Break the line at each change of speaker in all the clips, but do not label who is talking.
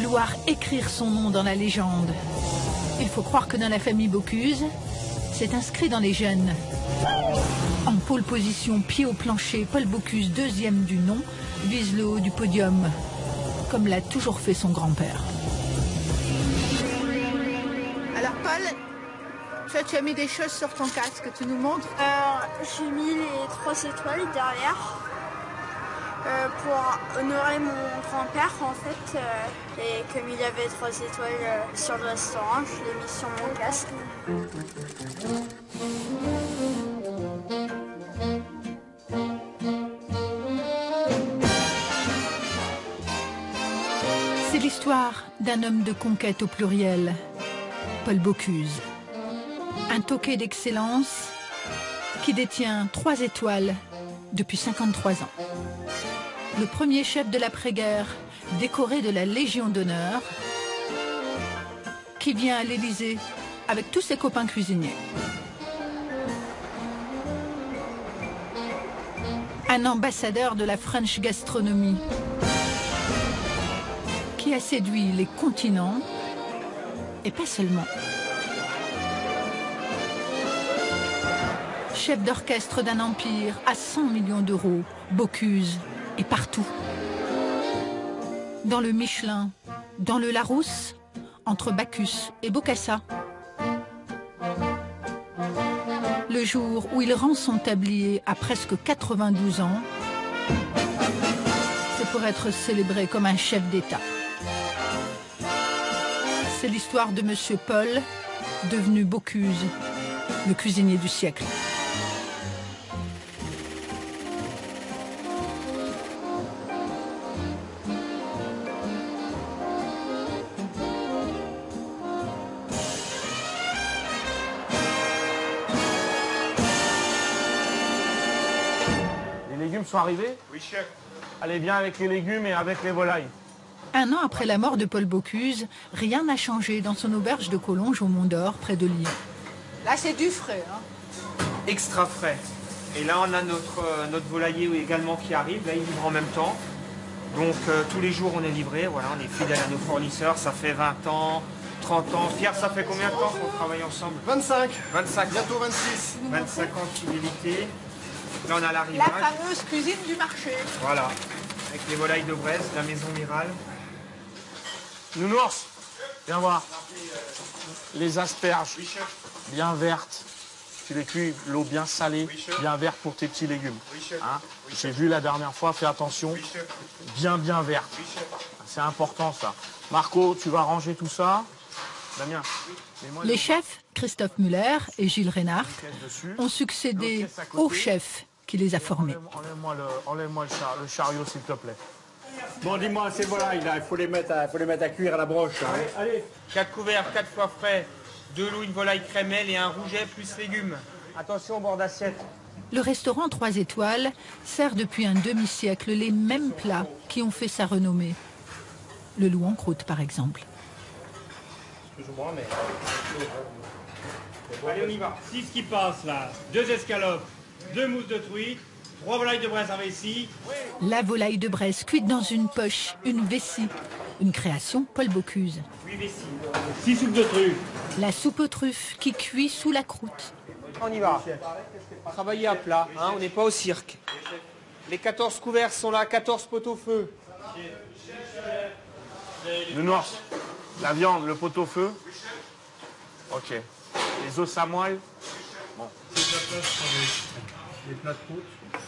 vouloir écrire son nom dans la légende. Il faut croire que dans la famille Bocuse, c'est inscrit dans les gènes. En pole position, pied au plancher, Paul Bocuse, deuxième du nom, vise le haut du podium, comme l'a toujours fait son grand-père. Alors Paul, toi tu as mis des choses sur ton casque, tu nous montres?
J'ai mis les 3 étoiles derrière pour honorer mon grand-père en fait. Et comme il avait 3 étoiles sur le restaurant, je l'ai mis sur mon casque.
C'est l'histoire d'un homme de conquête au pluriel, Paul Bocuse. Un toqué d'excellence qui détient 3 étoiles depuis 53 ans. Le premier chef de l'après-guerre décoré de la Légion d'honneur qui vient à l'Élysée avec tous ses copains cuisiniers. Un ambassadeur de la French gastronomie qui a séduit les continents et pas seulement. Chef d'orchestre d'un empire à 100 millions d'euros, Bocuse est partout. Dans le Michelin, dans le Larousse, entre Bacchus et Bocassa. Le jour où il rend son tablier à presque 92 ans, c'est pour être célébré comme un chef d'État. C'est l'histoire de Monsieur Paul, devenu Bocuse, le cuisinier du siècle.
Les légumes sont arrivés?
Oui, chef.
Allez, viens avec les légumes et avec les volailles.
Un an après la mort de Paul Bocuse, rien n'a changé dans son auberge de Collonges au Mont d'Or, près de Lyon. Là, c'est du frais, hein?
Extra frais. Et là, on a notre volailler également qui arrive. Là, il livre en même temps. Donc, tous les jours, on est livré. Voilà, on est fidèle à nos fournisseurs. Ça fait 20 ans, 30 ans. Pierre, ça fait combien de temps qu'on travaille ensemble?
25.
25.
Bientôt 26.
25 ans de fidélité. Là, on a l'arrivage.
La fameuse cuisine du marché.
Voilà. Avec les volailles de Brest, la maison Mirale.
Nounours, viens voir. Les asperges,
Oui, chef.
bien vertes. Tu les cuis, l'eau bien salée,
Oui, chef.
bien verte pour tes petits légumes.
Oui, chef.
Hein?
Oui,
J'ai
chef.
vu la dernière fois, fais attention.
Oui, chef.
Bien verte.
Oui, chef.
C'est important ça. Marco, tu vas ranger tout ça. Damien, mets-moi
Les chefs, Christophe Muller et Gilles Reynard,
pièces dessus.
ont succédé
L'autre pièce à côté.
au chef qui les a formés.
Enlève-moi le chariot, s'il te plaît.
Bon, dis-moi, ces volailles là, il faut les mettre à cuire à la broche. Hein.
Allez. 4 couverts, 4 fois frais, 2 loups, une volaille crémelle et un rouget plus légumes. Attention au bord d'assiette.
Le restaurant 3 étoiles sert depuis un demi-siècle les mêmes plats qui ont fait sa renommée. Le loup en croûte, par exemple.
Excuse-moi, mais...
Allez, on y va.
6 qui passent là, 2 escalopes, 2 mousses de truite, 3 volailles de Bresse en vessie.
La volaille de Bresse cuite dans une poche, une vessie. Une création Paul Bocuse.
8 vessies.
6 soupes de truffes.
La soupe aux truffes qui cuit sous la croûte.
On y va. Travailler à plat, hein, on n'est pas au cirque. Les 14 couverts sont là, 14 pot-au-feu.
Nounours, la viande, le pot-au-feu. Ok. Les os à moelle.
Les plats de croûte.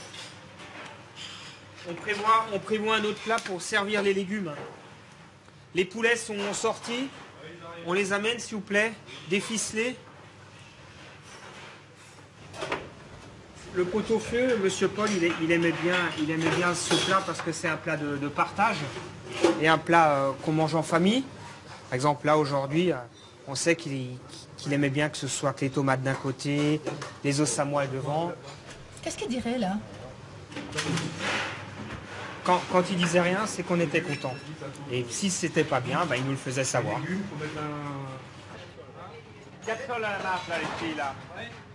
On prévoit un autre plat pour servir les légumes. Les poulets sont sortis. On les amène, s'il vous plaît, déficelés. Le pot-au-feu, Monsieur Paul, il aimait bien ce plat parce que c'est un plat de partage et un plat qu'on mange en famille. Par exemple, là, aujourd'hui, on sait qu'il aimait bien que ce soit que les tomates d'un côté, les os à moelle devant.
Qu'est-ce qu'il dirait là?
Quand il disait rien, c'est qu'on était content. Et si c'était pas bien, il nous le faisait savoir. 4 heures la nappe, là, les filles, là.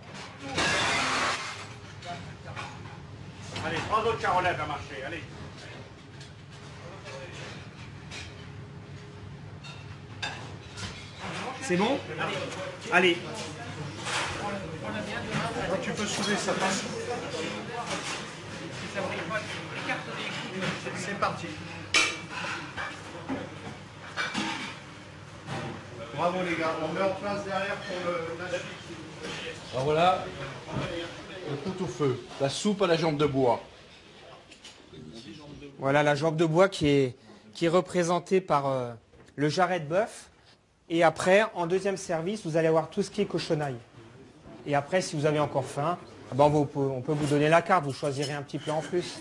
Allez, 3 autres carolettes à marcher, allez.
C'est bon? Allez.
Tu peux soulever ça passe. C'est parti. Bravo les gars, on met en place derrière pour la suite.
Alors voilà, le pot-au-feu, la soupe à la jambe de bois.
Voilà la jambe de bois qui est représentée par le jarret de bœuf. Et après, en deuxième service, vous allez avoir tout ce qui est cochonaille. Et après, si vous avez encore faim, on peut vous donner la carte, vous choisirez un petit plat en plus.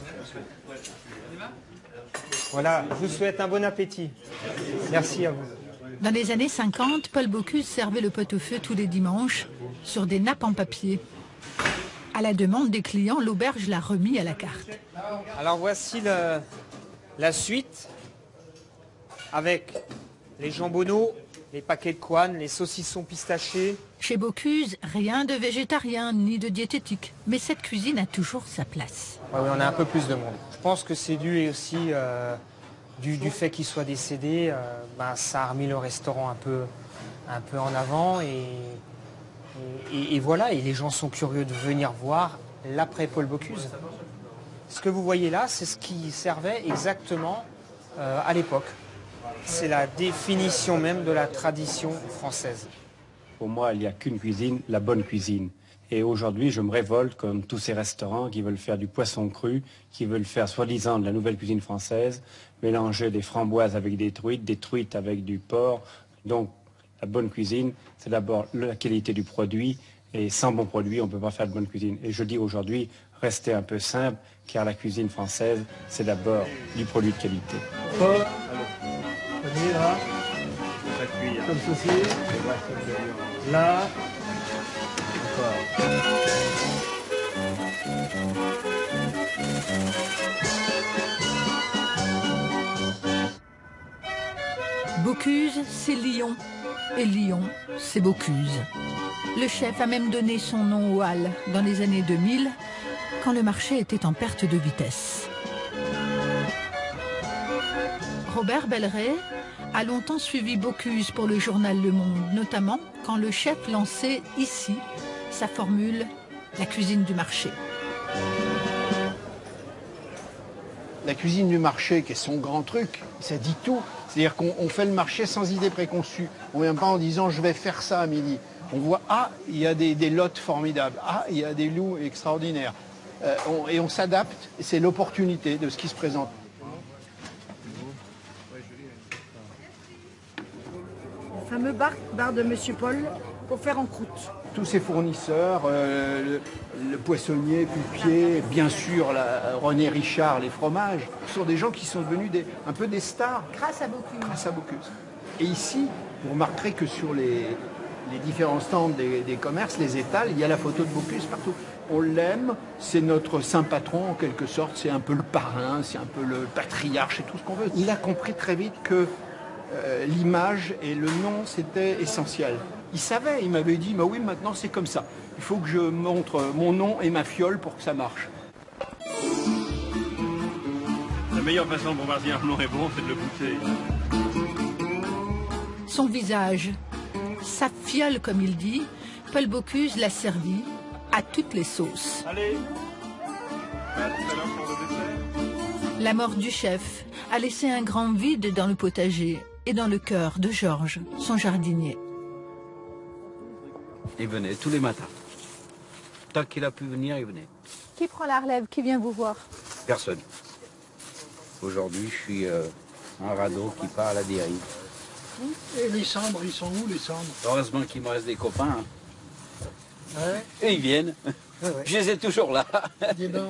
Voilà, je vous souhaite un bon appétit. Merci à vous.
Dans les années 50, Paul Bocuse servait le pot-au-feu tous les dimanches sur des nappes en papier. À la demande des clients, l'auberge l'a remis à la carte.
Alors voici la suite avec les jambonneaux, les paquets de couenne, les saucissons pistachés.
Chez Bocuse, rien de végétarien ni de diététique. Mais cette cuisine a toujours sa place.
Ouais, on a un peu plus de monde. Je pense que c'est dû aussi du fait qu'il soit décédé. Ça a remis le restaurant un peu en avant. Et voilà, et les gens sont curieux de venir voir l'après Paul Bocuse. Ce que vous voyez là, c'est ce qui servait exactement à l'époque. C'est la définition même de la tradition française.
Pour moi, il n'y a qu'une cuisine, la bonne cuisine. Et aujourd'hui, je me révolte comme tous ces restaurants qui veulent faire du poisson cru, qui veulent faire soi-disant de la nouvelle cuisine française, mélanger des framboises avec des truites avec du porc. Donc, la bonne cuisine, c'est d'abord la qualité du produit. Et sans bon produit, on ne peut pas faire de bonne cuisine. Et je dis aujourd'hui, restez un peu simple, car la cuisine française, c'est d'abord du produit de qualité.
Là, comme ceci, là,
Bocuse, c'est Lyon. Et Lyon, c'est Bocuse. Le chef a même donné son nom aux halles dans les années 2000, quand le marché était en perte de vitesse. Robert Belleret a longtemps suivi Bocuse pour le journal Le Monde, notamment quand le chef lançait ici sa formule « la cuisine du marché ».
la cuisine du marché, qui est son grand truc, ça dit tout. C'est-à-dire qu'on fait le marché sans idée préconçue. On ne vient pas en disant « je vais faire ça à midi ». On voit « ah, il y a des lottes formidables, ah, il y a des loups extraordinaires ». Et on s'adapte, c'est l'opportunité de ce qui se présente.
Le fameux bar de Monsieur Paul pour faire en croûte.
Tous ces fournisseurs, le poissonnier, Pupier, bien sûr René Richard, les fromages, ce sont des gens qui sont devenus un peu des stars.
Grâce à Bocuse.
Grâce à Bocuse. Et ici, vous remarquerez que sur les différents stands des commerces, les étals, il y a la photo de Bocuse partout. On l'aime, c'est notre saint patron en quelque sorte, c'est un peu le parrain, c'est un peu le patriarche et tout ce qu'on veut. Il a compris très vite que l'image et le nom, c'était essentiel. Il savait, il m'avait dit, bah oui, maintenant c'est comme ça. Il faut que je montre mon nom et ma fiole pour que ça marche.
La meilleure façon pour voir si un nom est bon, c'est de le goûter.
Son visage, sa fiole comme il dit, Paul Bocuse l'a servi à toutes les sauces.
Allez, à tout à l'heure pour le dessert.
La mort du chef a laissé un grand vide dans le potager et dans le cœur de Georges, son jardinier.
Il venait tous les matins. Tant qu'il a pu venir, il venait.
Qui prend la relève? Qui vient vous voir?
Personne. Aujourd'hui, je suis un radeau qui part à la dérive.
Et les cendres, ils sont où les cendres?
Heureusement qu'il me reste des copains. Hein.
Ouais.
Et ils viennent.
Ouais, ouais.
Je les ai toujours là.
Dis donc.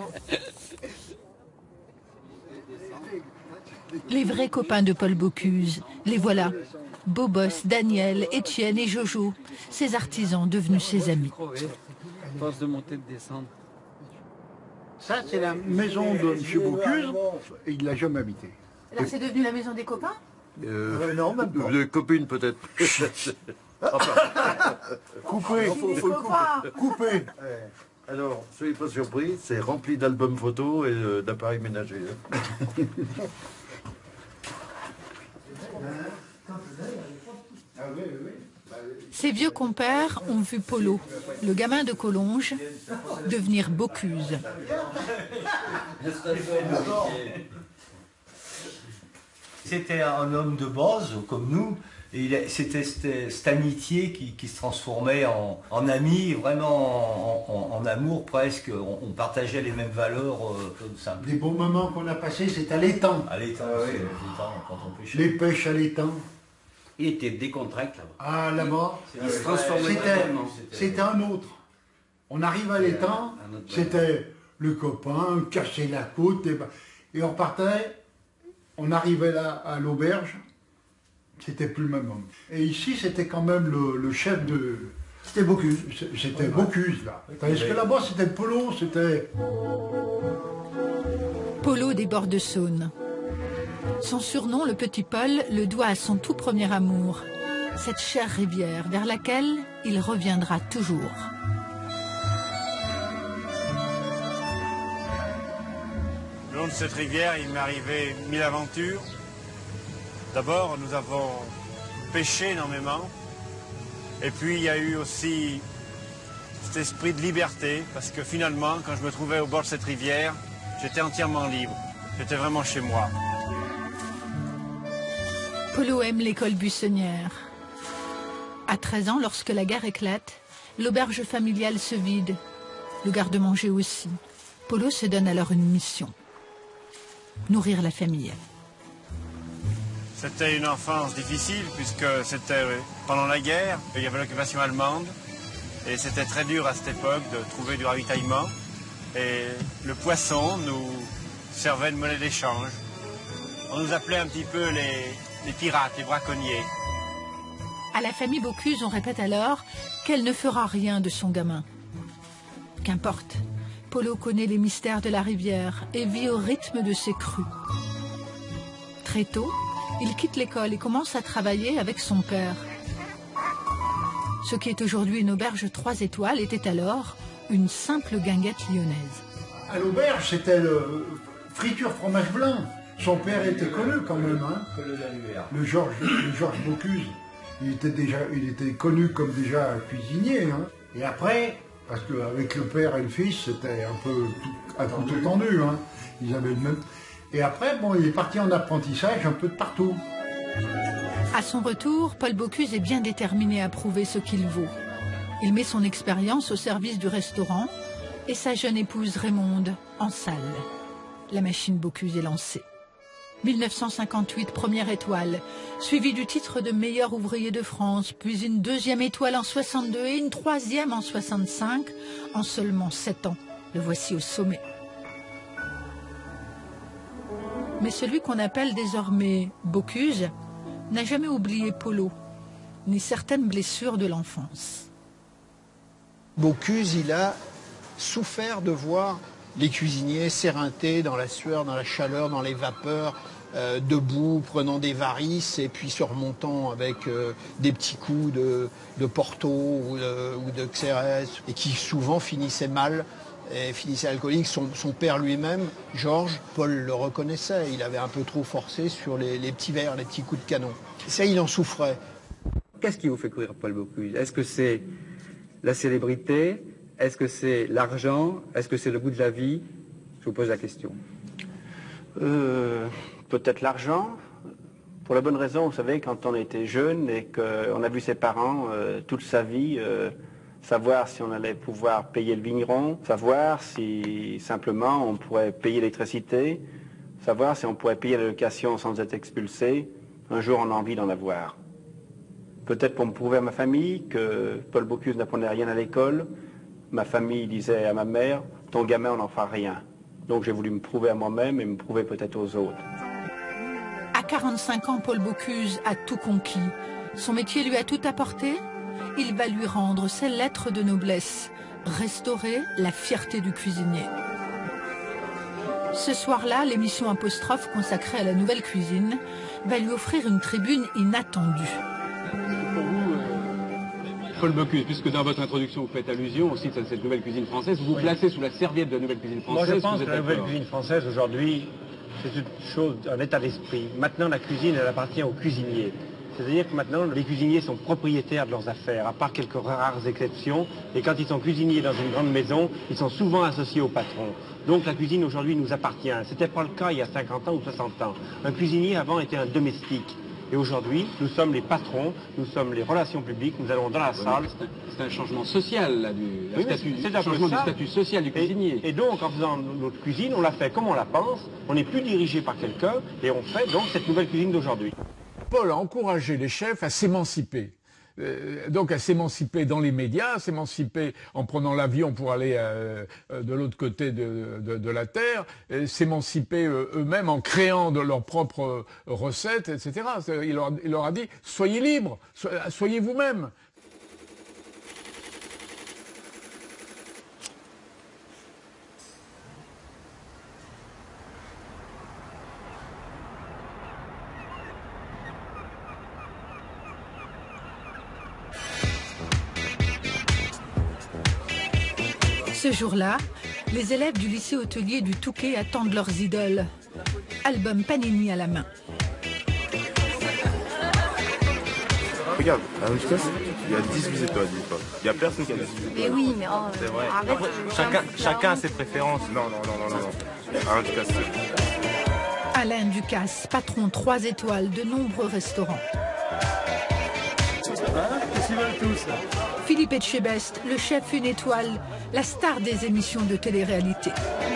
Les vrais copains de Paul Bocuse, les voilà. Bobos, Daniel, Étienne et Jojo, ces artisans devenus ses amis.
Force de monter, de descendre.
Ça, c'est la maison de M. Bocuse, et il ne l'a jamais habité.
Alors c'est devenu la maison des copains?
Non, même pas.
De copines peut-être.
Coupé,
faut le couper.
Coupé.
Alors, soyez pas surpris, c'est rempli d'albums photos et d'appareils ménagers.
Ah oui, oui, oui.
Ses vieux compères ont vu Polo, le gamin de Collonges, devenir Bocuse.
C'était un homme de base, comme nous. C'était cette amitié qui se transformait en ami, vraiment en amour presque. On partageait les mêmes valeurs comme ça.
Des bons moments qu'on a passés, c'est à l'étang.
À l'étang, oui, quand on pêchait.
Les pêches à l'étang.
Il était décontracté là-bas.
Ah, là-bas,
Il se transformait totalement.
c'était un autre. On arrive à l'étang, c'était le copain, casser la côte, et on partait, on arrivait là à l'auberge, c'était plus le même homme. Et ici, c'était quand même le chef de... C'était Bocuse, c'était Bocuse là. Tandis que là-bas, c'était Polo, c'était...
Polo des bords de Saône. Son surnom, le Petit Paul, le doit à son tout premier amour, cette chère rivière vers laquelle il reviendra toujours.
Le long de cette rivière, il m'est arrivé 1000 aventures. D'abord, nous avons pêché énormément. Et puis, il y a eu aussi cet esprit de liberté, parce que finalement, quand je me trouvais au bord de cette rivière, j'étais entièrement libre. J'étais vraiment chez moi.
Polo aime l'école buissonnière. À 13 ans, lorsque la guerre éclate, l'auberge familiale se vide. Le garde-manger aussi. Polo se donne alors une mission. Nourrir la famille.
C'était une enfance difficile, puisque c'était pendant la guerre, il y avait l'occupation allemande. Et c'était très dur à cette époque de trouver du ravitaillement. Et le poisson nous servait de monnaie d'échange. On nous appelait un petit peu les pirates, les braconniers.
À la famille Bocuse, on répète alors qu'elle ne fera rien de son gamin. Qu'importe, Polo connaît les mystères de la rivière et vit au rythme de ses crues. Très tôt, il quitte l'école et commence à travailler avec son père. Ce qui est aujourd'hui une auberge 3 étoiles était alors une simple guinguette lyonnaise.
À l'auberge, c'était le friture fromage blanc. Son père était connu quand même, hein. Le Georges Bocuse. Il était connu comme déjà cuisinier, hein. Et après, parce qu'avec le père et le fils, c'était un peu tout tendu, hein. Ils avaient le même. Et après, bon, il est parti en apprentissage un peu de partout.
À son retour, Paul Bocuse est bien déterminé à prouver ce qu'il vaut. Il met son expérience au service du restaurant et sa jeune épouse Raymonde en salle. La machine Bocuse est lancée. 1958, première étoile, suivie du titre de meilleur ouvrier de France, puis une deuxième étoile en 62 et une troisième en 65, en seulement 7 ans. Le voici au sommet. Mais celui qu'on appelle désormais Bocuse n'a jamais oublié Polo, ni certaines blessures de l'enfance.
Bocuse, il a souffert de voir les cuisiniers s'éreinter dans la sueur, dans la chaleur, dans les vapeurs, debout, prenant des varices et puis se remontant avec des petits coups de Porto ou de Xérès, et qui souvent finissaient mal et finissaient alcooliques. Son père lui-même, Georges, Paul le reconnaissait, il avait un peu trop forcé sur les petits verres, les petits coups de canon. Ça, il en souffrait.
Qu'est-ce qui vous fait courir Paul Bocuse? Est-ce que c'est la célébrité? Est-ce que c'est l'argent? Est-ce que c'est le goût de la vie? Je vous pose la question.
Peut-être l'argent. Pour la bonne raison, vous savez, quand on était jeune et qu'on a vu ses parents toute sa vie, savoir si on allait pouvoir payer le vigneron, savoir si simplement on pourrait payer l'électricité, savoir si on pourrait payer la location sans être expulsé, un jour on a envie d'en avoir. Peut-être pour me prouver à ma famille que Paul Bocuse n'apprenait rien à l'école. Ma famille disait à ma mère, ton gamin, on n'en fera rien. Donc j'ai voulu me prouver à moi-même et me prouver peut-être aux autres.
À 45 ans, Paul Bocuse a tout conquis. Son métier lui a tout apporté. Il va lui rendre ses lettres de noblesse, restaurer la fierté du cuisinier. Ce soir-là, l'émission Apostrophe consacrée à la nouvelle cuisine va lui offrir une tribune inattendue.
Pour vous, Paul Bocuse, puisque dans votre introduction vous faites allusion aussi à cette nouvelle cuisine française, vous vous placez sous la serviette de la nouvelle cuisine française.
Moi je pense que la nouvelle cuisine française aujourd'hui, c'est une chose, un état d'esprit. Maintenant la cuisine, elle appartient aux cuisiniers. C'est-à-dire que maintenant, les cuisiniers sont propriétaires de leurs affaires, à part quelques rares exceptions. Et quand ils sont cuisiniers dans une grande maison, ils sont souvent associés au patron. Donc la cuisine aujourd'hui nous appartient. Ce n'était pas le cas il y a 50 ans ou 60 ans. Un cuisinier avant était un domestique. Et aujourd'hui, nous sommes les patrons, nous sommes les relations publiques, nous allons dans la salle.
C'est un changement social, là,
c'est un
changement du statut social du cuisinier.
Et donc, en faisant notre cuisine, on la fait comme on la pense, on n'est plus dirigé par quelqu'un, et on fait donc cette nouvelle cuisine d'aujourd'hui.
Paul a encouragé les chefs à s'émanciper. Donc à s'émanciper dans les médias, à s'émanciper en prenant l'avion pour aller de l'autre côté de la Terre, s'émanciper eux-mêmes en créant de leurs propres recettes, etc. Il leur a dit, soyez libres, soyez vous-même.
Ce jour-là, les élèves du lycée hôtelier du Touquet attendent leurs idoles. Album Panini à la main.
Regarde, à Rushkas, il y a 18 étoiles, dis-toi. Il n'y a personne qui a 18 étoiles.
Mais oui, mais oh,
c'est vrai.
Arrête,
Chacun a ses préférences. Non. Alain Ducasse.
Alain Ducasse, patron 3 étoiles de nombreux restaurants.
Qu'est-ce qu'ils veulent tous, là?
Philippe Etchebest, le chef 1 étoile, la star des émissions de télé-réalité.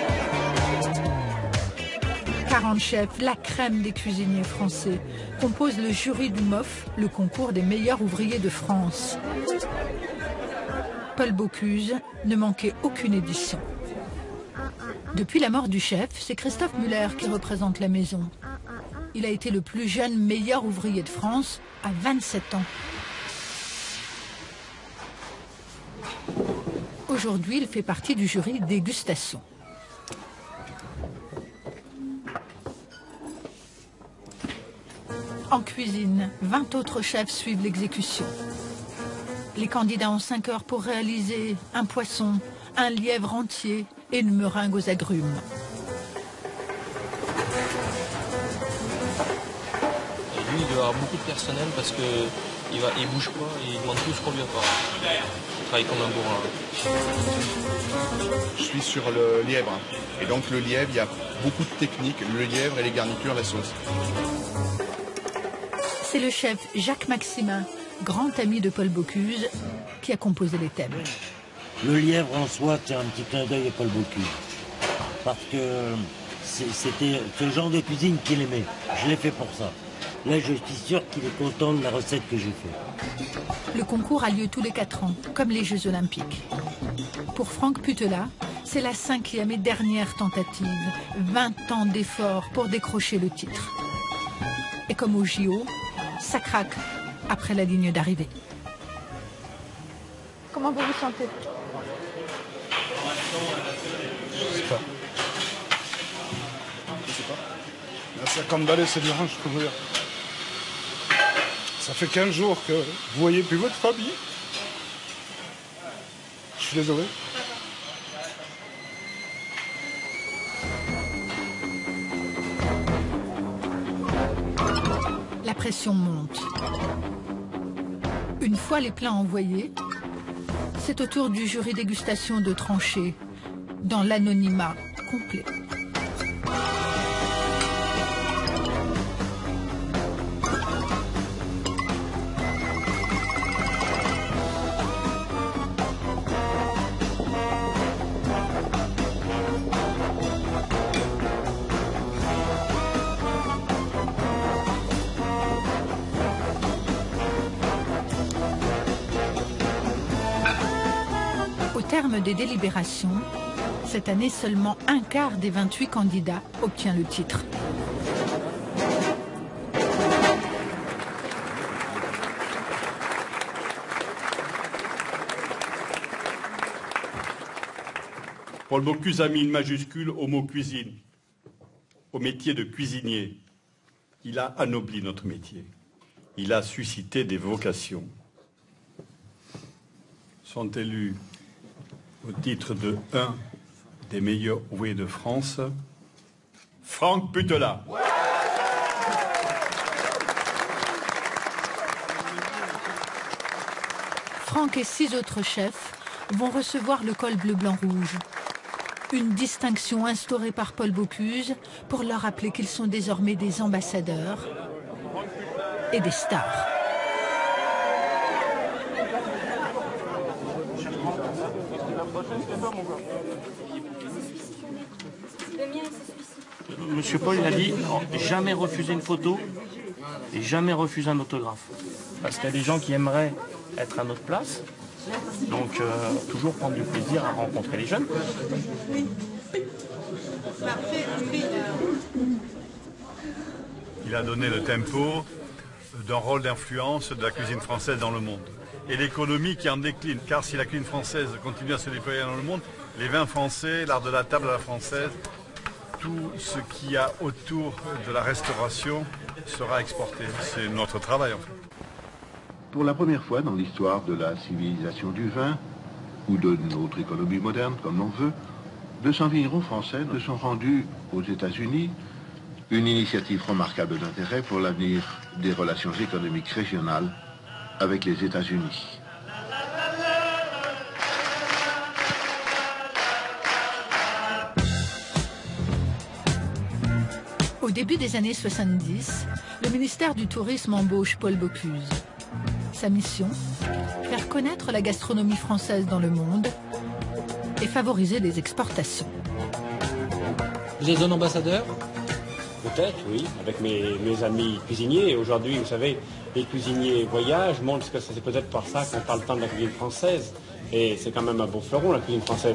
40 chefs, la crème des cuisiniers français, composent le jury du MOF, le concours des meilleurs ouvriers de France. Paul Bocuse ne manquait aucune édition. Depuis la mort du chef, c'est Christophe Muller qui représente la maison. Il a été le plus jeune meilleur ouvrier de France à 27 ans. Aujourd'hui, il fait partie du jury dégustation. En cuisine, 20 autres chefs suivent l'exécution. Les candidats ont 5 heures pour réaliser un poisson, un lièvre entier et une meringue aux agrumes.
Et lui, il doit avoir beaucoup de personnel parce qu'il bouge pas et il demande tout ce qu'on lui apporte. Il travaille comme un bourrin.
Je suis sur le lièvre. Et donc le lièvre, il y a beaucoup de techniques. Le lièvre et les garnitures, la sauce.
C'est le chef Jacques Maximin, grand ami de Paul Bocuse, qui a composé les thèmes.
Le lièvre en soi, c'est un petit clin d'œil à Paul Bocuse. Parce que c'était ce genre de cuisine qu'il aimait. Je l'ai fait pour ça. Là, je suis sûr qu'il est content de la recette que j'ai faite.
Le concours a lieu tous les 4 ans, comme les Jeux Olympiques. Pour Franck Putela, c'est la 5e et dernière tentative. 20 ans d'efforts pour décrocher le titre. Et comme au JO, ça craque après la ligne d'arrivée.
Comment vous vous sentez?
Je sais pas. À 50 balais, c'est du range, je peux vous dire. Ça fait 15 jours que vous voyez plus votre famille. Je suis désolé.
La pression monte. Une fois les plats envoyés, c'est au tour du jury dégustation de trancher, dans l'anonymat complet. Au terme des délibérations, cette année, seulement un quart des 28 candidats obtient le titre.
Paul Bocuse a mis une majuscule au mot cuisine, au métier de cuisinier. Il a anobli notre métier. Il a suscité des vocations. Sont élus au titre de 1 des meilleurs ouvriers de France, Franck Putela.
Franck et 6 autres chefs vont recevoir le col bleu-blanc-rouge. Une distinction instaurée par Paul Bocuse pour leur rappeler qu'ils sont désormais des ambassadeurs et des stars.
Monsieur Paul, il a dit jamais refuser une photo et jamais refuser un autographe. Parce qu'il y a des gens qui aimeraient être à notre place. Donc, toujours prendre du plaisir à rencontrer les jeunes.
Il a donné le tempo d'un rôle d'influence de la cuisine française dans le monde. Et l'économie qui en décline, car si la cuisine française continue à se déployer dans le monde, les vins français, l'art de la table à la française, tout ce qu'il y a autour de la restauration sera exporté. C'est notre travail en fait.
Pour la première fois dans l'histoire de la civilisation du vin, ou de notre économie moderne, comme l'on veut, 200 vignerons français se sont rendus aux États-Unis, une initiative remarquable d'intérêt pour l'avenir des relations économiques régionales avec les États-Unis.
Au début des années 70, le ministère du Tourisme embauche Paul Bocuse. Sa mission, faire connaître la gastronomie française dans le monde et favoriser les exportations.
Vous êtes un ambassadeur? Peut-être, oui, avec mes amis cuisiniers. Aujourd'hui, vous savez, les cuisiniers voyagent, montrent que c'est peut-être par ça qu'on parle tant de la cuisine française. Et c'est quand même un beau fleuron, la cuisine française.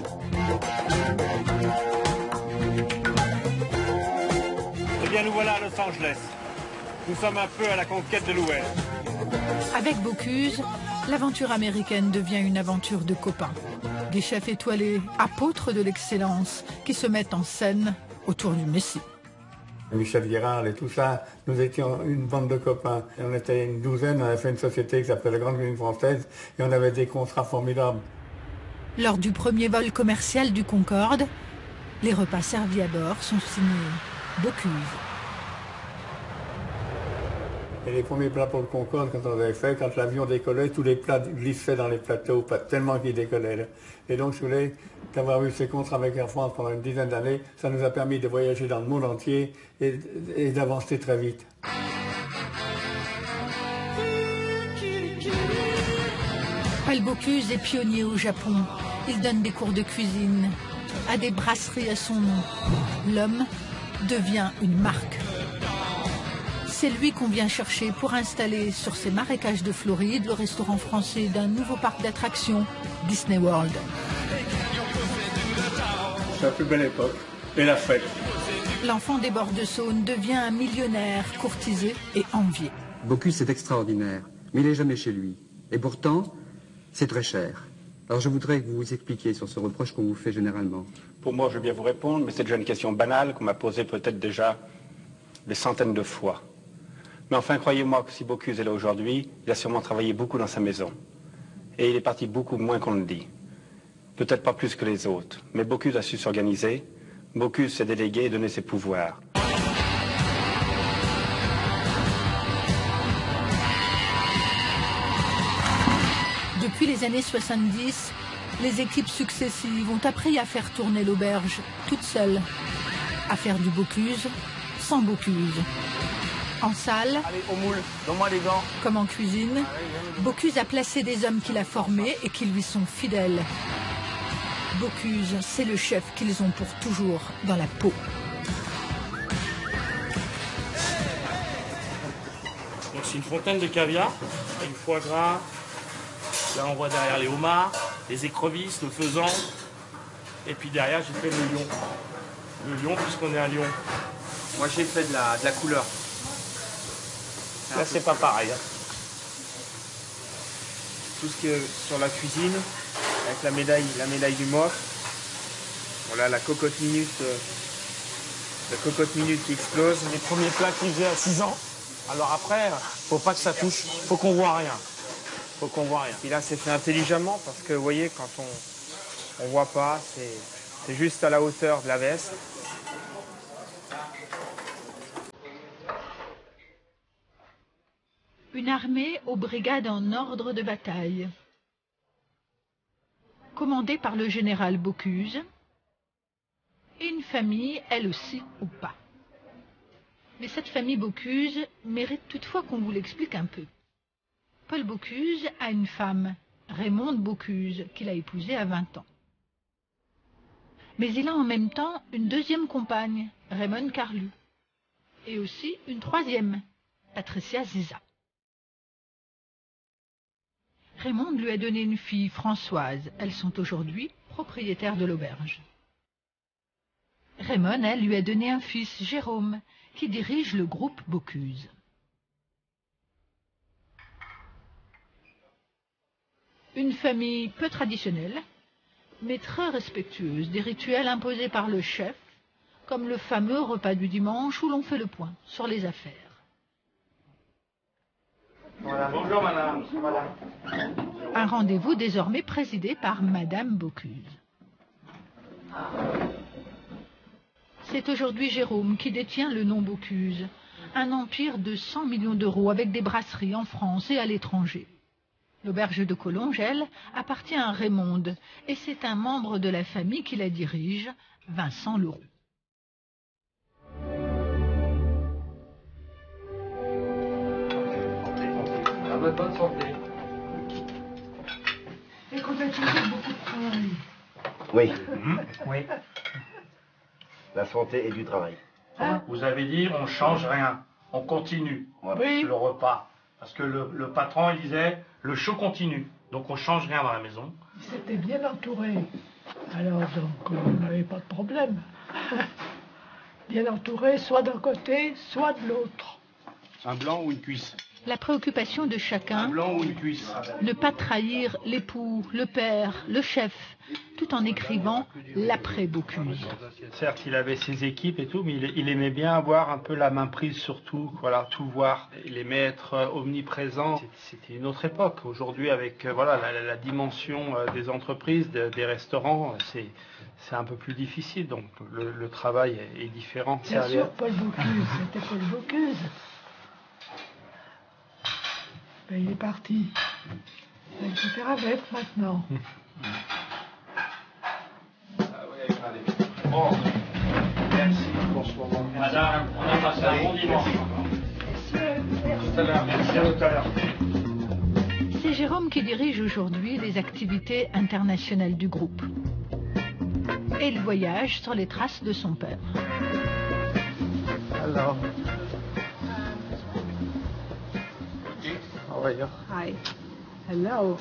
Eh bien, nous voilà à Los Angeles. Nous sommes un peu à la conquête de l'Ouest.
Avec Bocuse, l'aventure américaine devient une aventure de copains. Des chefs étoilés, apôtres de l'excellence, qui se mettent en scène autour du Messie.
Michel Guérard et tout ça, nous étions une bande de copains. Et on était une douzaine, on avait fait une société qui s'appelait la Grande Cuisine Française et on avait des contrats formidables.
Lors du premier vol commercial du Concorde, les repas servis à bord sont signés Bocuse.
Et les premiers plats pour le Concorde, quand on avait fait, quand l'avion décollait, tous les plats glissaient dans les plateaux, tellement qu'ils décollaient. Là. Et donc, je voulais d'avoir eu ces contrats avec Air France pendant une dizaine d'années, ça nous a permis de voyager dans le monde entier et d'avancer très vite.
Paul Bocuse est pionnier au Japon. Il donne des cours de cuisine à des brasseries à son nom. L'homme devient une marque. C'est lui qu'on vient chercher pour installer sur ces marécages de Floride le restaurant français d'un nouveau parc d'attractions, Disney World.
C'est la plus belle époque, et la fête.
L'enfant des bords de Saône devient un millionnaire courtisé et envié.
Bocuse, c'est extraordinaire, mais il n'est jamais chez lui. Et pourtant, c'est très cher. Alors je voudrais que vous vous expliquiez sur ce reproche qu'on vous fait généralement.
Pour moi, je veux bien vous répondre, mais c'est déjà une question banale qu'on m'a posée peut-être déjà des centaines de fois. Mais enfin, croyez-moi que si Bocuse est là aujourd'hui, il a sûrement travaillé beaucoup dans sa maison. Et il est parti beaucoup moins qu'on le dit. Peut-être pas plus que les autres, mais Bocuse a su s'organiser. Bocuse s'est délégué et donné ses pouvoirs.
Depuis les années 70, les équipes successives ont appris à faire tourner l'auberge toutes seules, à faire du Bocuse sans Bocuse. En salle,
allez, au moule, donne-moi les gants.
Comme en cuisine, Bocuse a placé des hommes qu'il a formés et qui lui sont fidèles. Bocuse, c'est le chef qu'ils ont pour toujours dans la peau.
Donc c'est une fontaine de caviar, avec du foie gras. Là on voit derrière les homards, les écrevisses, le faisan. Et puis derrière j'ai fait le lion. Le lion puisqu'on est à Lyon.
Moi j'ai fait de la couleur. Là c'est pas pareil. Hein. Tout ce qui est sur la cuisine, avec la médaille du MOF. Voilà la cocotte minute qui explose.
Les premiers plats qu'il faisait à 6 ans. Alors après, faut pas que ça touche, faut qu'on voit rien. Faut qu'on voit rien.
Et là c'est fait intelligemment parce que vous voyez quand on voit pas, c'est juste à la hauteur de la veste.
Une armée aux brigades en ordre de bataille. commandée par le général Bocuse, et une famille, elle aussi, au pas. Mais cette famille Bocuse mérite toutefois qu'on vous l'explique un peu. Paul Bocuse a une femme, Raymonde Bocuse, qu'il a épousée à 20 ans. Mais il a en même temps une deuxième compagne, Raymond Carlu, et aussi une troisième, Patricia Ziza. Raymond lui a donné une fille, Françoise. Elles sont aujourd'hui propriétaires de l'auberge. Raymond, elle, lui a donné un fils, Jérôme, qui dirige le groupe Bocuse. Une famille peu traditionnelle, mais très respectueuse des rituels imposés par le chef, comme le fameux repas du dimanche où l'on fait le point sur les affaires.
Voilà, bonjour madame. Voilà.
Un rendez-vous désormais présidé par Madame Bocuse. C'est aujourd'hui Jérôme qui détient le nom Bocuse, un empire de 100 millions d'euros avec des brasseries en France et à l'étranger. L'auberge de Collonges, elle, appartient à Raymonde, et c'est un membre de la famille qui la dirige, Vincent Leroux.
Bonne santé.
Écoutez, tu fais beaucoup de travail.
Oui,
Oui.
la santé et du travail.
Vous avez dit, on change rien, on continue le repas. Parce que le patron, il disait, le show continue. Donc on change rien dans la maison.
C'était bien entouré. Alors donc, on n'avait pas de problème. Bien entouré, soit d'un côté, soit de l'autre.
Un blanc ou une cuisse?
La préoccupation de chacun,
Blanc ou une cuisse?
ne pas trahir l'époux, le père, le chef, tout en écrivant l'après-Bocuse.
Certes, il avait ses équipes et tout, mais il aimait bien avoir un peu la main prise sur tout, voilà, tout voir. Il aimait être omniprésent. C'était une autre époque. Aujourd'hui, avec voilà, la dimension des entreprises, des restaurants, c'est un peu plus difficile. Donc le travail est différent.
Bien sûr, Paul Bocuse, c'était Paul Bocuse. Ben, il est parti. Il faut faire avec maintenant.
Bon, merci pour ce moment. Madame, on a passé un bon dimanche. Tout à l'heure, merci, à tout à l'heure.
C'est Jérôme qui dirige aujourd'hui les activités internationales du groupe. Et il voyage sur les traces de son père.
Alors.
Hi. Hello.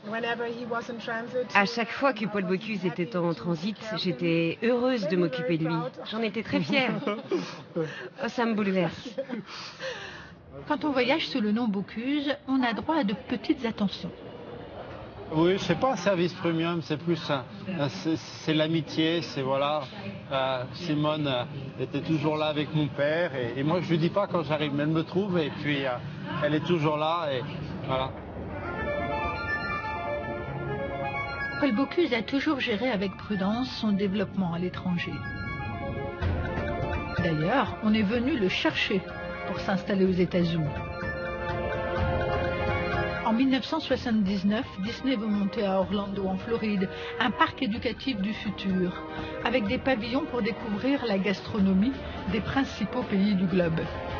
À chaque fois que Paul Bocuse était en transit, j'étais heureuse de m'occuper de lui. J'en étais très fière. Oh, ça me bouleverse.
Quand on voyage sous le nom Bocuse, on a droit à de petites attentions.
Oui, c'est pas un service premium, c'est plus c'est l'amitié, c'est voilà. Simone était toujours là avec mon père et moi je lui dis pas quand j'arrive, mais elle me trouve et puis elle est toujours là et voilà.
Paul Bocuse a toujours géré avec prudence son développement à l'étranger. D'ailleurs, on est venu le chercher pour s'installer aux États-Unis. En 1979, Disney veut monter à Orlando, en Floride, un parc éducatif du futur, avec des pavillons pour découvrir la gastronomie des principaux pays du globe.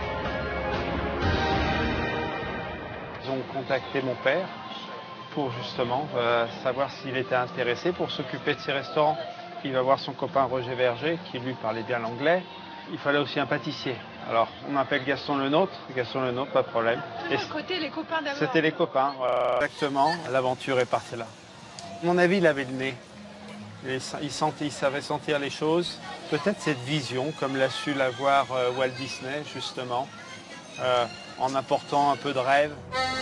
Ils ont contacté mon père pour justement savoir s'il était intéressé pour s'occuper de ces restaurants. Il va voir son copain Roger Verger, qui lui parlait bien l'anglais. Il fallait aussi un pâtissier. Alors, on appelle Gaston Lenôtre. Gaston Lenôtre, pas de problème.
Et à côté, les copains d'abord.
C'était les copains, exactement. L'aventure est partie là. À mon avis, il avait le nez. Il savait sentir les choses. Peut-être cette vision, comme l'a su l'avoir Walt Disney, justement, en apportant un peu de rêve.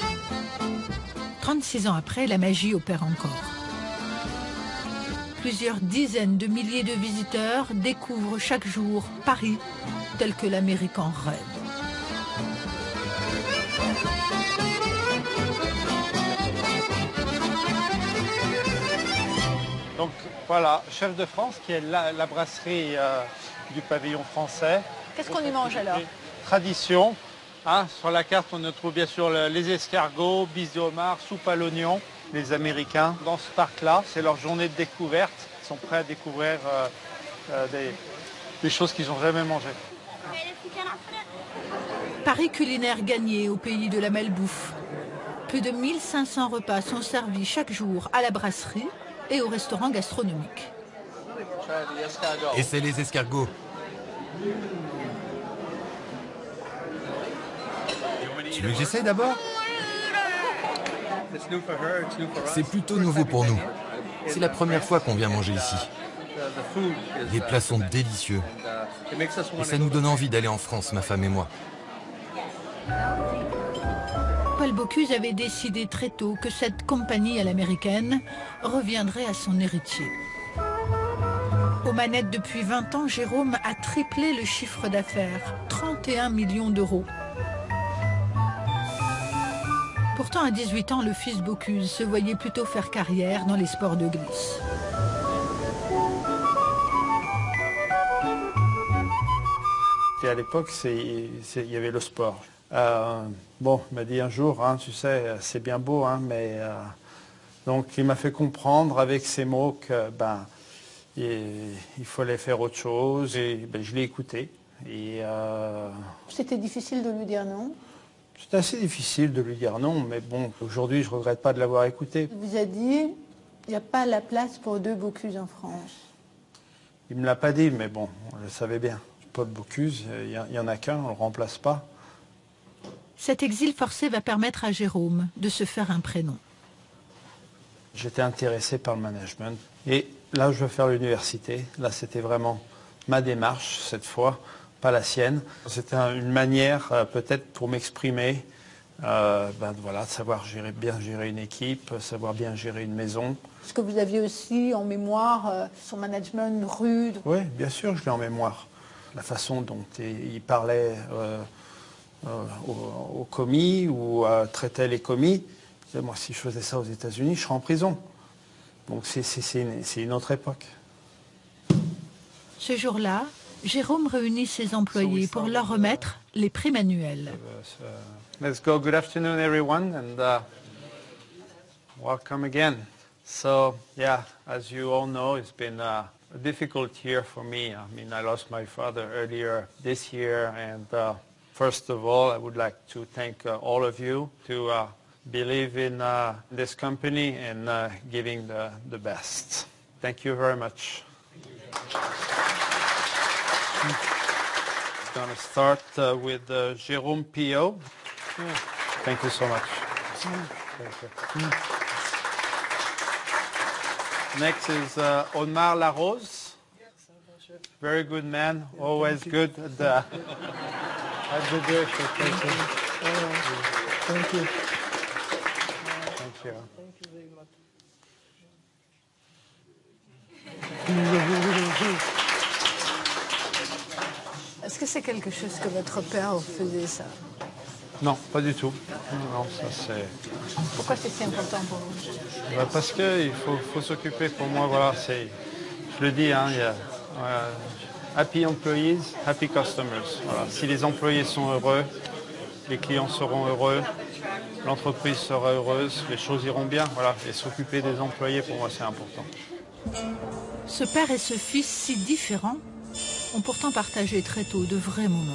36 ans après, la magie opère encore. Plusieurs dizaines de milliers de visiteurs découvrent chaque jour Paris tel que l'Américain rêve.
Donc voilà, Chef de France, qui est la brasserie du pavillon français.
Qu'est-ce qu'on y mange alors?
Tradition. Hein, sur la carte, on trouve bien sûr les escargots, bis de homard, soupe à l'oignon. Les Américains, dans ce parc-là, c'est leur journée de découverte. Ils sont prêts à découvrir des choses qu'ils n'ont jamais mangées.
Paris culinaire gagné au pays de la malbouffe. Plus de 1500 repas sont servis chaque jour à la brasserie et au restaurant gastronomique.
Et c'est les escargots. Tu veux que j'essaye d'abord? C'est plutôt nouveau pour nous. C'est la première fois qu'on vient manger ici. Les plats sont délicieux. Et ça nous donne envie d'aller en France, ma femme et moi.
Paul Bocuse avait décidé très tôt que cette compagnie à l'américaine reviendrait à son héritier. Aux manettes depuis 20 ans, Jérôme a triplé le chiffre d'affaires, 31 millions d'euros. Pourtant, à 18 ans, le fils Bocuse se voyait plutôt faire carrière dans les sports de glisse.
Et à l'époque, il y avait le sport. Bon, il m'a dit un jour, hein, tu sais, c'est bien beau, hein, mais... Donc il m'a fait comprendre avec ces mots que il fallait faire autre chose. Et je l'ai écouté.
C'était difficile de lui dire non?
C'est assez difficile de lui dire non, mais bon, aujourd'hui, je ne regrette pas de l'avoir écouté.
Il vous a dit, il n'y a pas la place pour 2 Bocuse en France.
Il ne me l'a pas dit, mais bon, on le savait bien. Paul Bocuse, il n'y en a qu'un, on ne le remplace pas.
Cet exil forcé va permettre à Jérôme de se faire un prénom.
J'étais intéressé par le management. Et là, je veux faire l'université. Là, c'était vraiment ma démarche, cette fois, pas la sienne. C'était une manière, peut-être, pour m'exprimer, voilà, de savoir bien gérer une équipe, savoir bien gérer une maison.
Est-ce que vous aviez aussi en mémoire son management rude?
Oui, bien sûr, je l'ai en mémoire. La façon dont il parlait aux commis ou traitait les commis. Moi, si je faisais ça aux États-Unis, je serais en prison. Donc c'est une autre époque.
Ce jour-là, Jérôme réunit ses employés pour leur remettre les prix manuels.
Let's go. Good afternoon, everyone, and welcome again. So, yeah, as you all know, it's been a difficult year for me. I mean, I lost my father earlier this year, and first of all, I would like to thank all of you to believe in this company and giving the best. Thank you very much. I'm going to start with Jérôme Pillot. Thank you so much. Thank you. Next is Omar Larose. Very good man, always good at the direction. Thank you.
Thank you.
Thank you.
Thank you very much. Est-ce que c'est quelque chose que votre père faisait, ça?
Non, pas du tout. Non, ça c'est...
Pourquoi c'est si important pour vous?
Parce qu'il faut s'occuper, pour moi, voilà, c'est... Je le dis, hein, il y a... happy employees, happy customers. Voilà. Si les employés sont heureux, les clients seront heureux, l'entreprise sera heureuse, les choses iront bien. Voilà. Et s'occuper des employés, pour moi, c'est important.
Ce père et ce fils si différents ont pourtant partagé très tôt de vrais moments.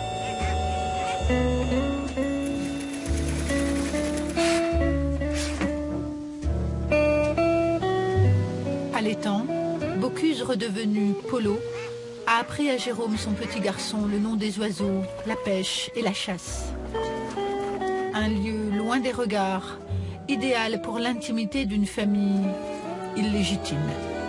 À l'étang, Bocuse, redevenu Polo, a appris à Jérôme, son petit garçon, le nom des oiseaux, la pêche et la chasse. Un lieu loin des regards, idéal pour l'intimité d'une famille illégitime.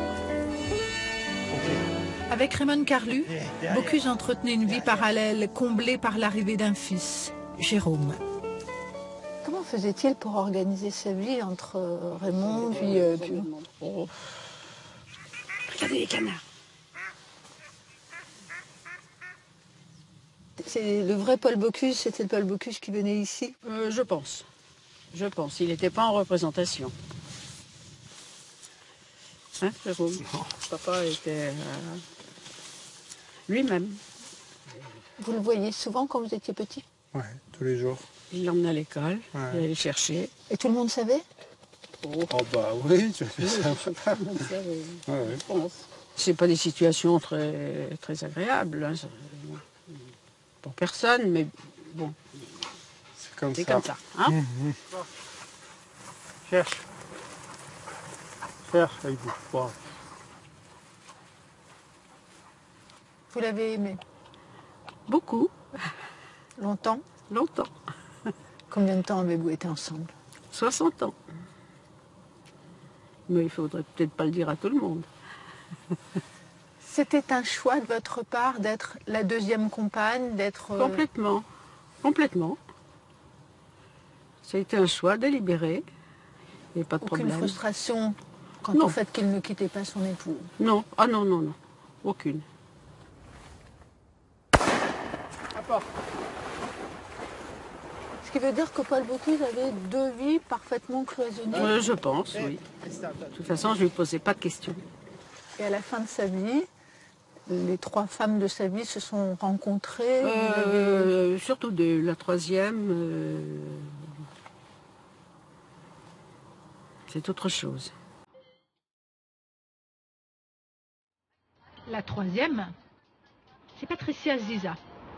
Avec Raymond Carlu, Bocuse entretenait une vie parallèle comblée par l'arrivée d'un fils, Jérôme.
Comment faisait-il pour organiser sa vie entre Raymond puis...
Oh. Regardez les canards.
C'est le vrai Paul Bocuse, c'était le Paul Bocuse qui venait ici?
Je pense. Je pense. Il n'était pas en représentation. Hein, Jérôme? Papa était lui-même.
Vous le voyez souvent quand vous étiez petit?
Oui, tous les jours.
Il l'emmenait à l'école, il allait le chercher.
Et tout le monde savait?
trop.
Oh bah oui, je fais ça.
Je pense. C'est pas des situations très, très agréables hein, pour personne, mais bon.
C'est comme ça.
C'est comme ça. Hein
Cherche. Cherche, il bouge pas.
Vous l'avez aimé?
Beaucoup.
Longtemps?
Longtemps.
Combien de temps avez-vous été ensemble?
60 ans. Mais il faudrait peut-être pas le dire à tout le monde.
C'était un choix de votre part d'être la deuxième compagne, d'être...
Complètement. Complètement. Ça a été un choix délibéré. Il n'y a pas de
Aucune
problème.
frustration quant
Non.
au fait qu'il ne quittait pas son époux?
Non. Ah non, non, non. Aucune.
Ce qui veut dire que Paul Bocuse avait deux vies parfaitement cloisonnées?
Je pense, oui. De toute façon, je ne lui posais pas de questions.
Et à la fin de sa vie, les trois femmes de sa vie se sont rencontrées?
Surtout de la troisième, c'est autre chose.
La troisième, c'est Patricia Ziza.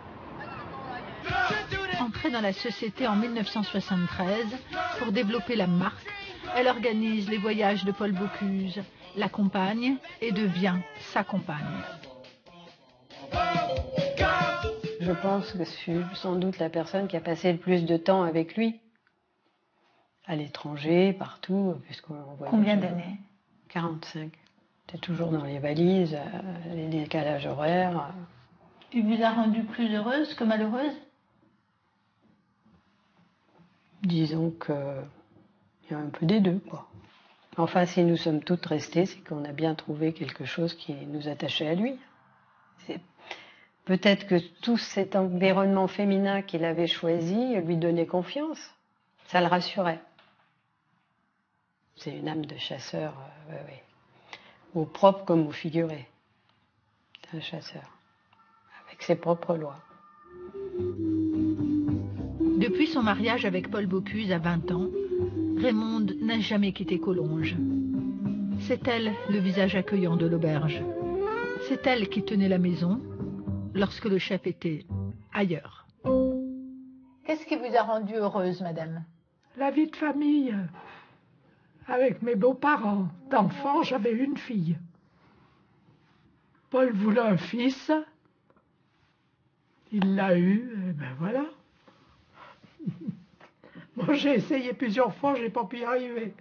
Entrée dans la société en 1973 pour développer la marque, elle organise les voyages de Paul Bocuse, l'accompagne et devient sa compagne.
Je pense que je suis sans doute la personne qui a passé le plus de temps avec lui. À l'étranger, partout, puisqu'on voyage.
Combien d'années?
45. C'était toujours dans les valises, les décalages horaires.
Il vous a rendue plus heureuse que malheureuse?
Disons qu'il y a un peu des deux, quoi. Enfin, si nous sommes toutes restées, c'est qu'on a bien trouvé quelque chose qui nous attachait à lui. Peut-être que tout cet environnement féminin qu'il avait choisi lui donnait confiance. Ça le rassurait. C'est une âme de chasseur, au propre comme au figuré. C'est un chasseur, avec ses propres lois.
Depuis son mariage avec Paul Bocuse à 20 ans, Raymonde n'a jamais quitté Collonges. C'est elle le visage accueillant de l'auberge. C'est elle qui tenait la maison lorsque le chef était ailleurs.
Qu'est-ce qui vous a rendue heureuse, madame?
La vie de famille. Avec mes beaux-parents. D'enfant, j'avais une fille. Paul voulait un fils. Il l'a eu, et ben voilà. Moi, j'ai essayé plusieurs fois, j'ai pas pu y arriver.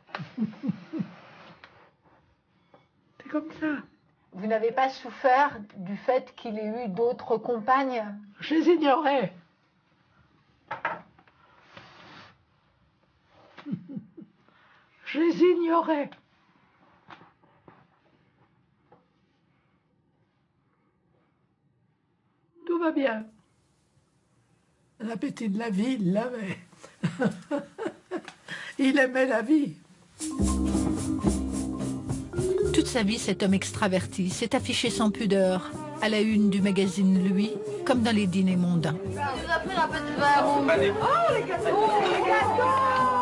C'est comme ça.
Vous n'avez pas souffert du fait qu'il ait eu d'autres compagnes?
Je les ignorais. Je les ignorais. Tout va bien. L'appétit de la vie, il l'avait. Il aimait la vie.
Toute sa vie, cet homme extraverti s'est affiché sans pudeur, à la une du magazine Lui, comme dans les dîners mondains.
Je vous ai pris un peu de vin rouge. Oh, les gâteaux! Les gâteaux!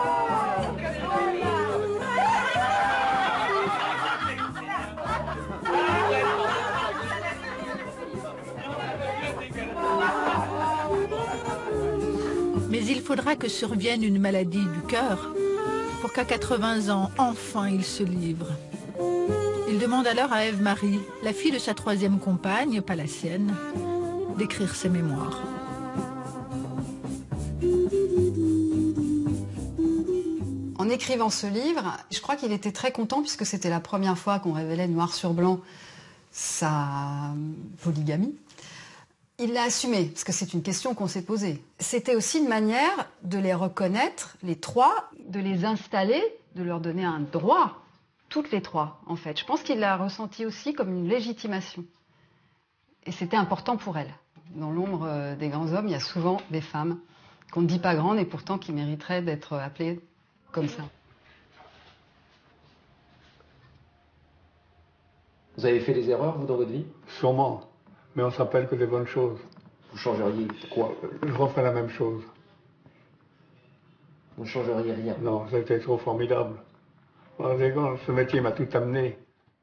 Mais il faudra que survienne une maladie du cœur pour qu'à 80 ans, enfin, il se livre. Il demande alors à Ève-Marie, la fille de sa troisième compagne, pas la sienne, d'écrire ses mémoires.
En écrivant ce livre, je crois qu'il était très content puisque c'était la première fois qu'on révélait noir sur blanc sa polygamie. Il l'a assumé, parce que c'est une question qu'on s'est posée. C'était aussi une manière de les reconnaître, les trois, de les installer, de leur donner un droit, toutes les trois, en fait. Je pense qu'il l'a ressenti aussi comme une légitimation. Et c'était important pour elle. Dans l'ombre des grands hommes, il y a souvent des femmes qu'on ne dit pas grandes et pourtant qui mériteraient d'être appelées comme ça.
Vous avez fait des erreurs, vous, dans votre vie?
Sûrement. Mais on s'appelle que des bonnes choses.
Vous changeriez quoi?
Je referais la même chose.
Vous ne changeriez rien?
Non, c'était trop formidable. Ce métier m'a tout amené.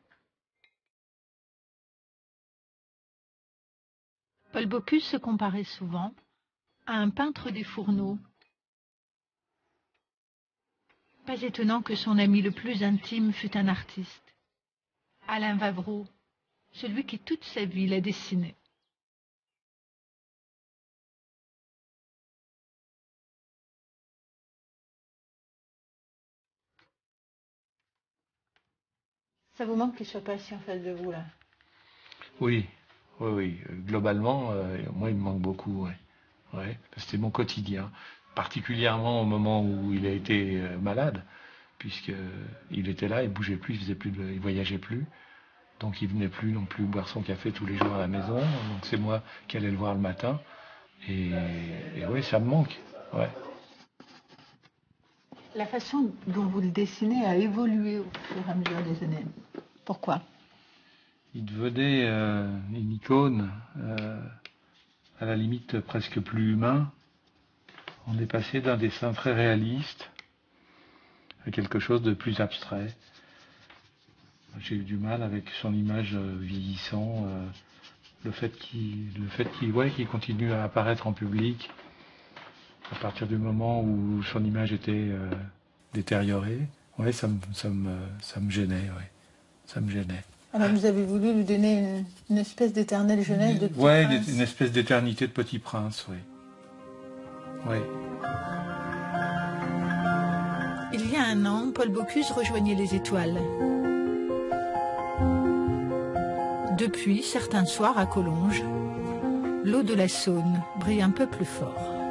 Paul Bocuse se comparait souvent à un peintre des fourneaux. Pas étonnant que son ami le plus intime fût un artiste, Alain Vavreau, celui qui toute sa vie l'a dessiné. Ça vous manque qu'il soit pas assis en face de vous, là?
Oui, oui, oui. Globalement, moi, il me manque beaucoup, ouais. Ouais. C'était mon quotidien, particulièrement au moment où il a été malade, puisqu'il était là, il bougeait plus, il voyageait plus. Donc il venait plus non plus boire son café tous les jours à la maison. Donc c'est moi qui allais le voir le matin. Et oui, ça me manque, ouais.
La façon dont vous le dessinez a évolué au fur et à mesure des années. Pourquoi?
Il devenait une icône, à la limite presque plus humain. On est passé d'un dessin très réaliste à quelque chose de plus abstrait. J'ai eu du mal avec son image vieillissant, le fait qu'il continue à apparaître en public. À partir du moment où son image était détériorée, ouais, ça me gênait, ouais. Ça me gênait.
Alors vous avez voulu lui donner une espèce d'éternelle jeunesse de Petit Prince.
Une espèce d'éternité de Petit Prince, oui. Oui.
Il y a un an, Paul Bocuse rejoignait les Étoiles. Depuis, certains soirs à Collonges, l'eau de la Saône brille un peu plus fort.